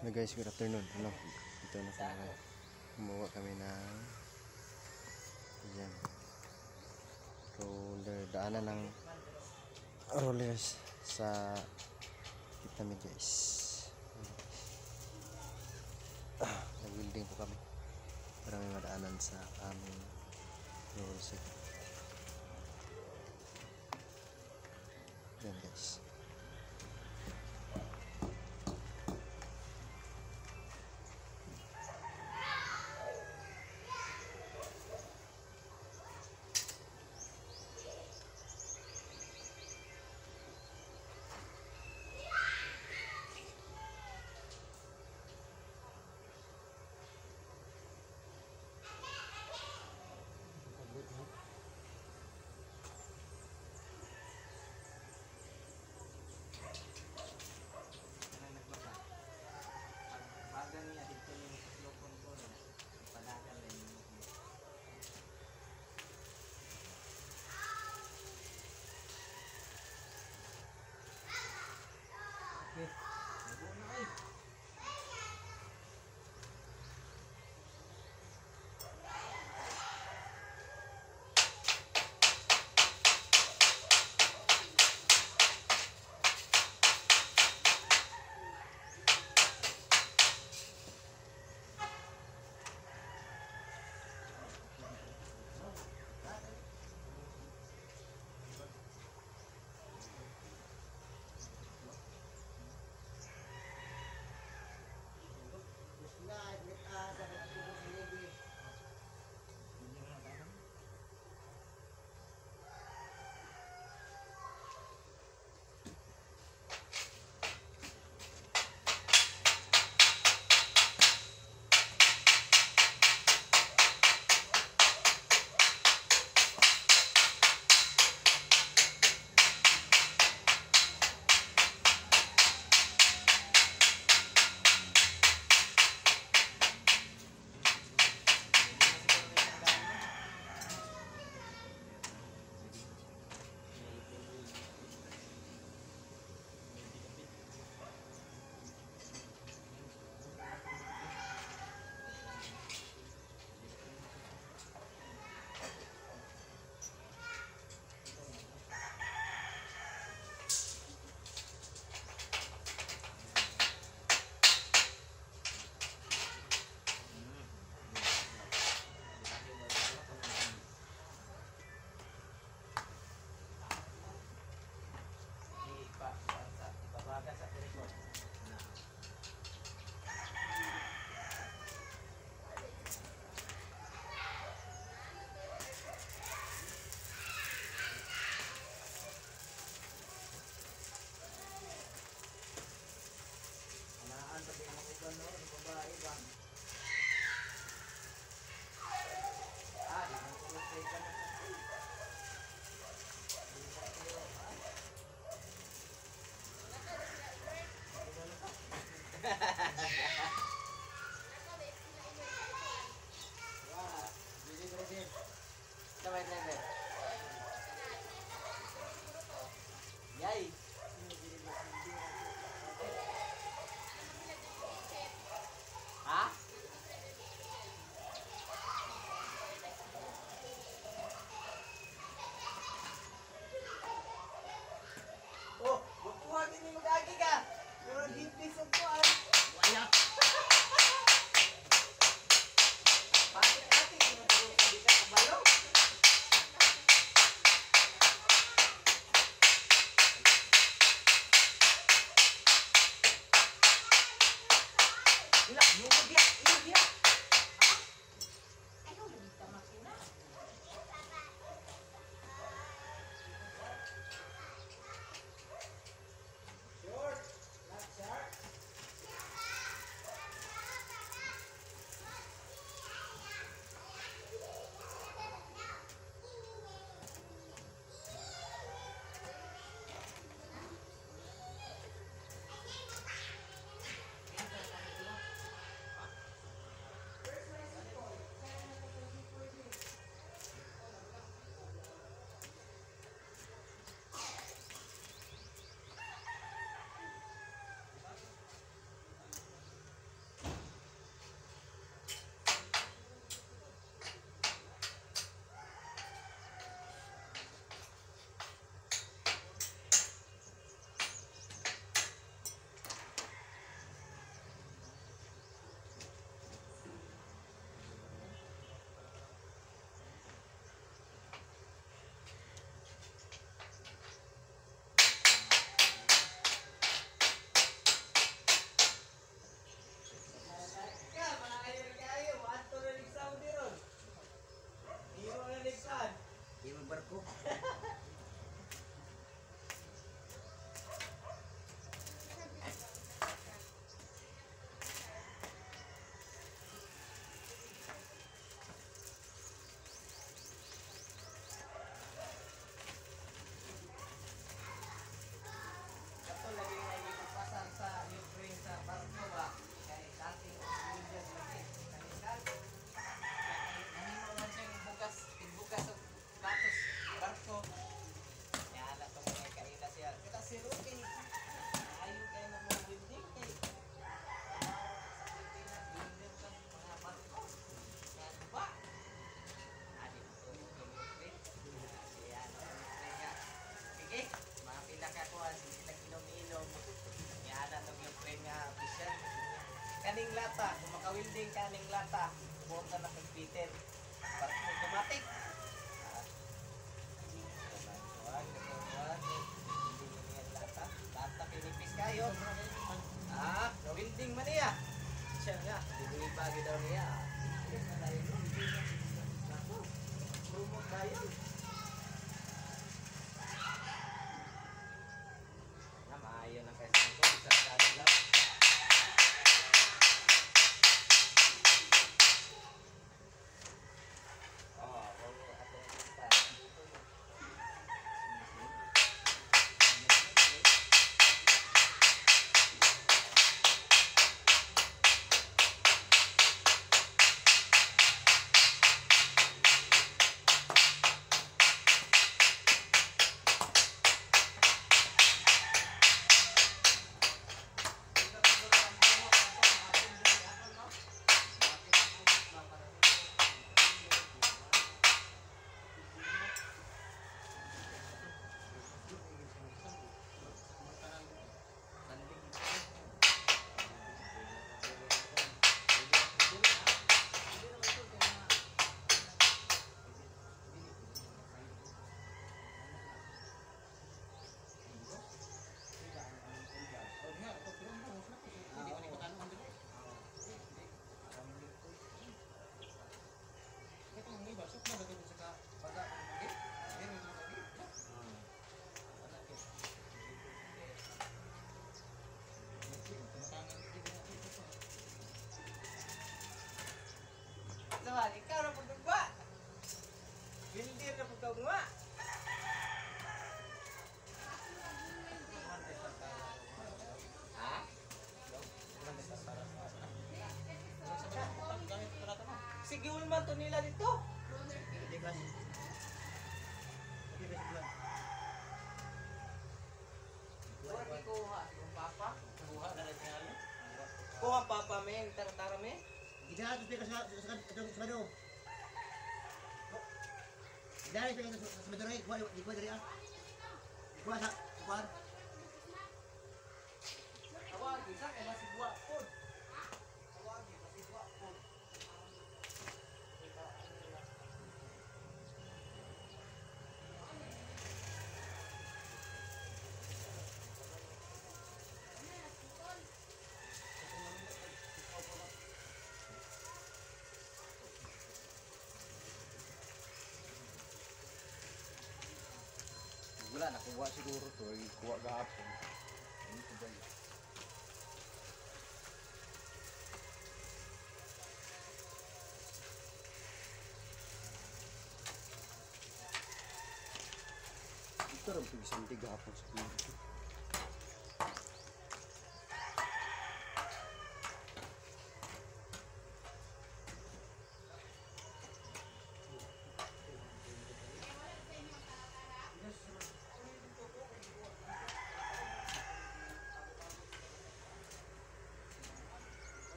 Hello guys, good afternoon. Ito na kami. Kumuha kami ng yan, roller, daanan ng rollers sa kita mi guys. Nag-building po kami para may madaanan sa aming roller set. Yan guys. kaning lata, kung makawilding kaning lata, buka na kay Peter. Para automatic. Lata pinipis kayo. Nawilding man niya. Siya nga, bibagi daw niya. Lumot tayo. Maayo na kasi ito, isang kanila. Naman, ikaw na pagkagwa. Bildir na pagkagwa. Ha? Sige, man to nila dito. Kuha papa me, tara me. Tidak ada speaker sa do. Tidak ada speaker sa medoro kuha dari ah. Kuha sa kuha. Awag, isa kay masih buat pun. Awag, masih buat pun. Wala, nakuha siguro to. Kuha gahapon. Ano ko ba yun? Ito rin ito isang gahapon sa pinto.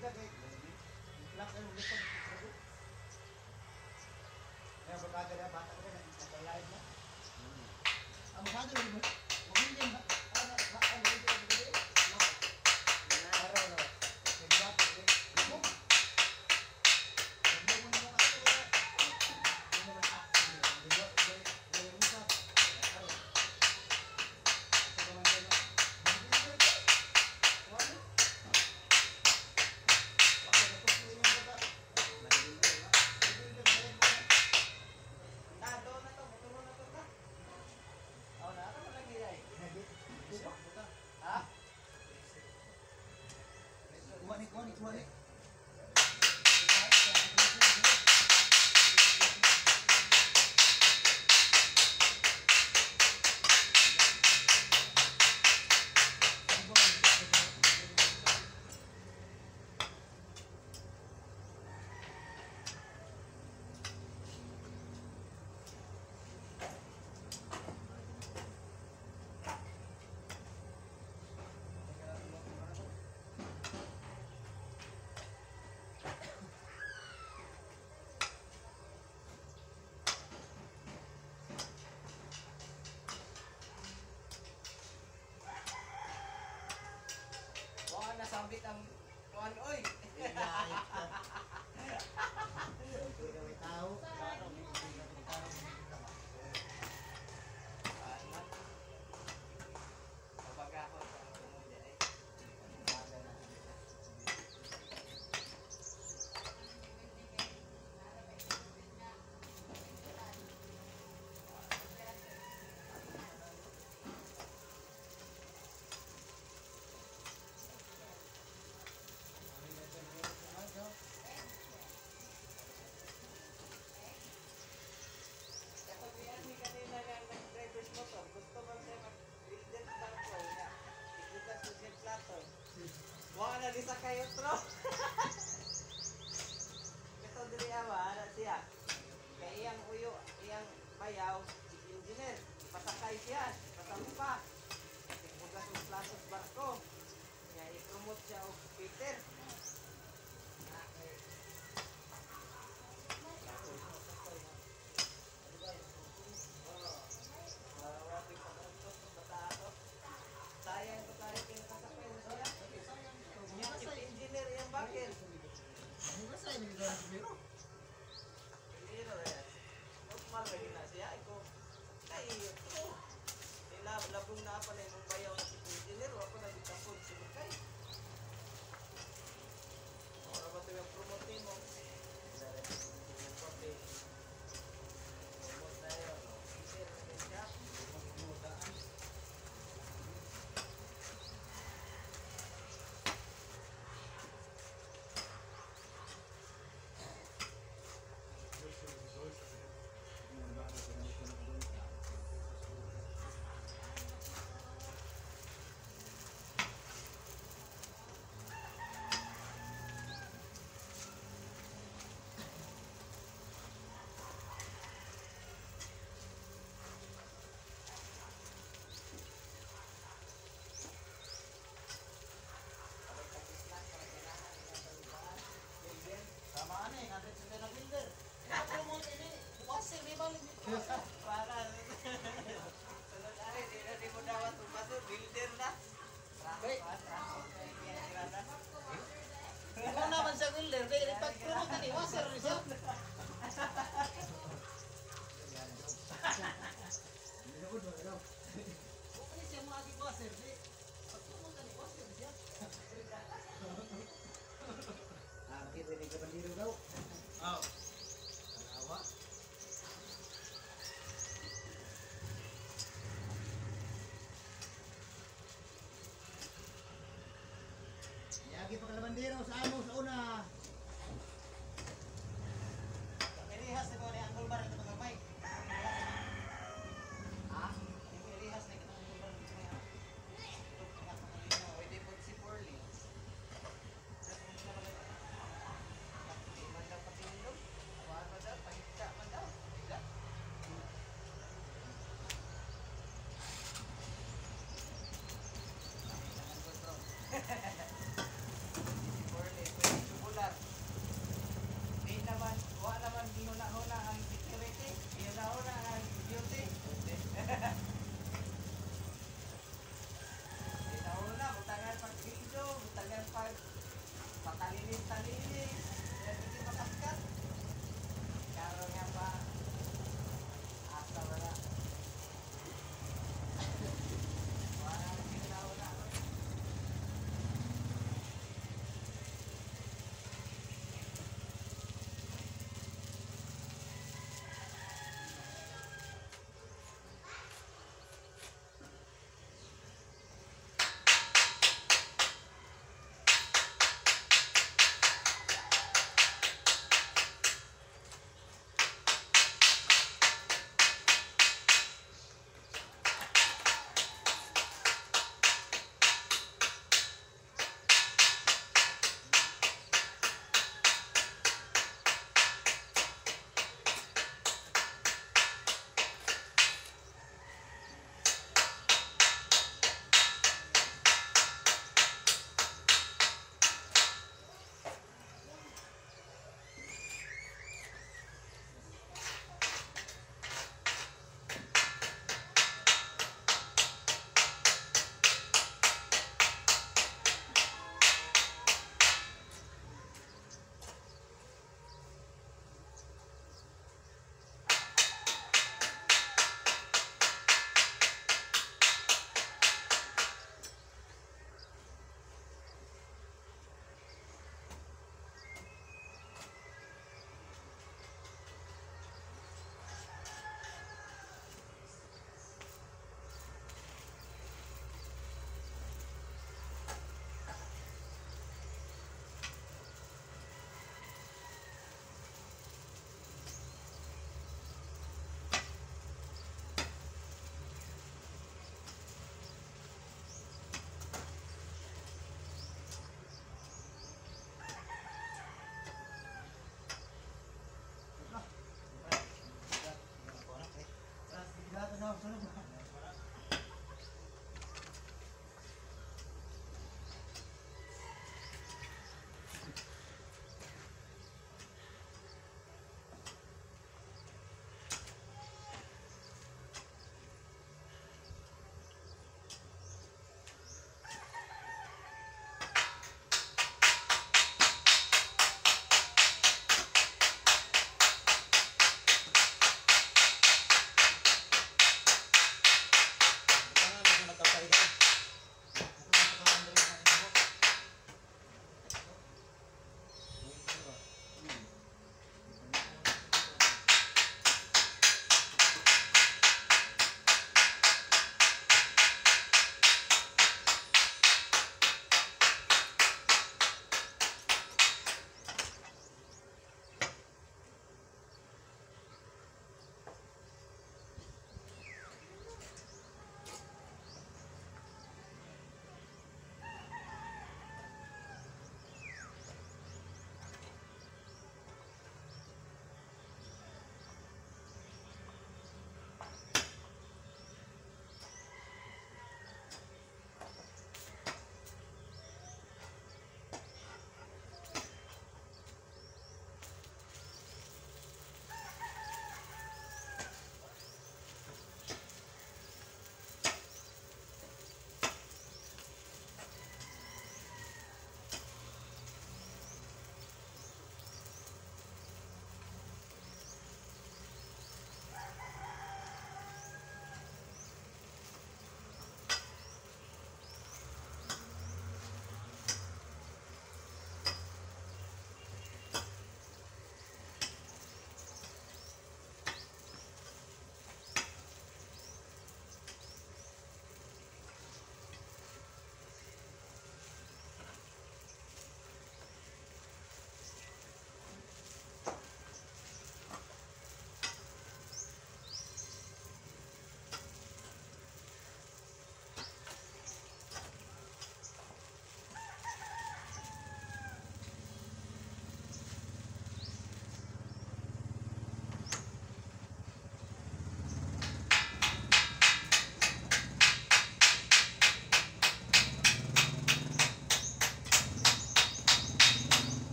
ka kay. Lang kayo lipod. Kaya barkada na bata ka na nag-live na. Ang mahado rin mo. Magiging ba? Ano hindi ko bigay? Araw na. Feedback. Mo. Hindi mo na ako. Hindi mo na ako. Hindi mo na ako. Nasambit ang kuan oy. Wala na di sa kayo tro. Ito diri ama ana siya. Kay iyang uyo, iyang bayaw, engineer, pasakay siya, pasampa. Bugas ng platos barko. Kaya i-promote siya og Peter. Sayang ko tayo kinakasakay na siya. Engineer yung bakit? Engineer eh. Normal lagi na siya. Iko, kay ito. Labong na pa na yung bayaw na si engineer. Wako na bitapod si Bukay. Wala ba ito yung promote mo? Promote na yun. Peter na din siya. Para sunod ari di mo dapat tumaso builder na. Ano naman sa builder? Dahil pag-promote ni Wasser rin siya. Kung siya mga di-Wasser, pag-promote ni Wasser rin siya. Makita ni Kabandiro daw. Oo. Kanawa. Yagi pa Kabandiro sa amo sa una. Irihas na ko ni Uncle Bar ito magkapay. Ha? Irihas na kita Uncle Bar ito nga. Pwede po si Porly. Man daw patindog. Awan man daw, pahigta man daw. Higta. Si Porly.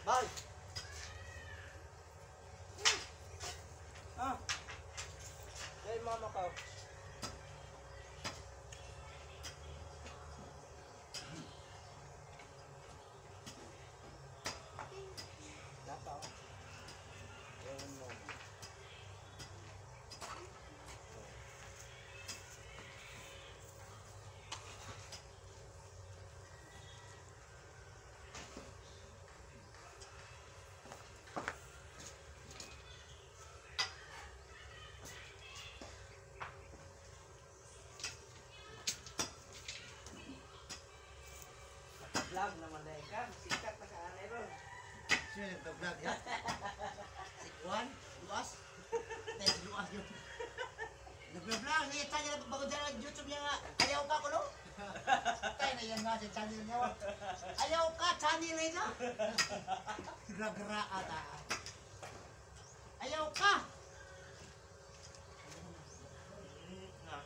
Bye. Ah. Hey, mama ka. Napa. Ewan mo. Vlog naman na ikaw. Sikat na ka ron. Sino nagka-vlog ya? Si Juan? Luas? Tayo si Luas yun. Nagka-vlog, niya channel na bago dyan ang YouTube niya nga. Ayaw ka ko no? Tayo na yan nga sa channel niya. Ayaw ka, channel niya. Gra-gra ata. Ayaw ka! Na.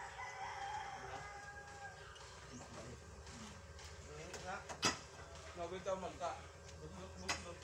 Na. Nagwita magka. Buslot.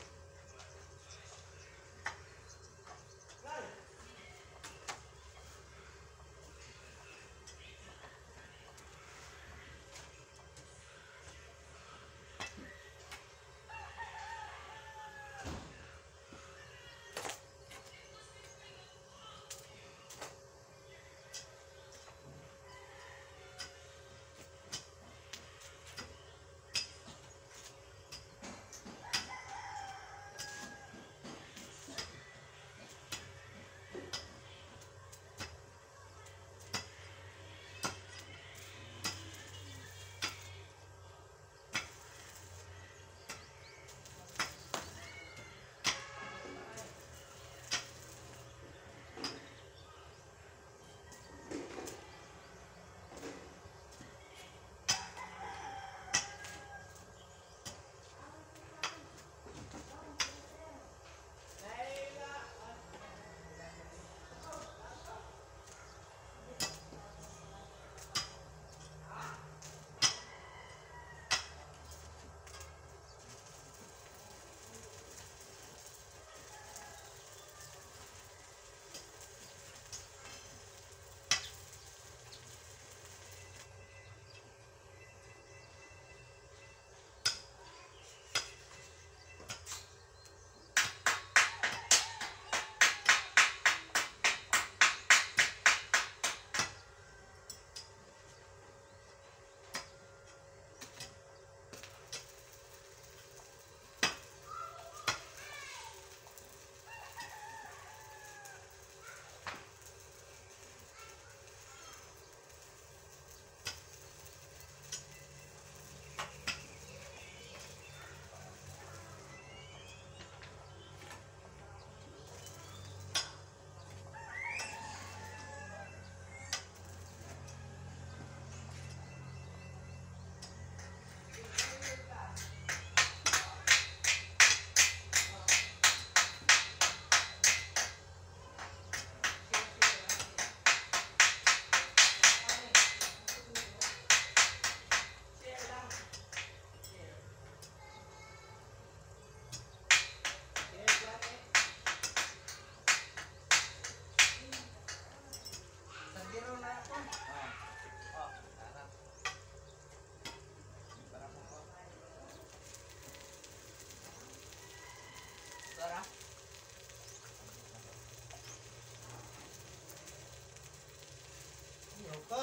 Ka.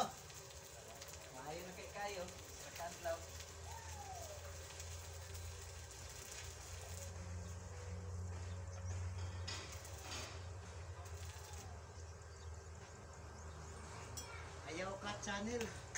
Maayo na kay kayo. Sa kanlaw. Ayaw ka channel.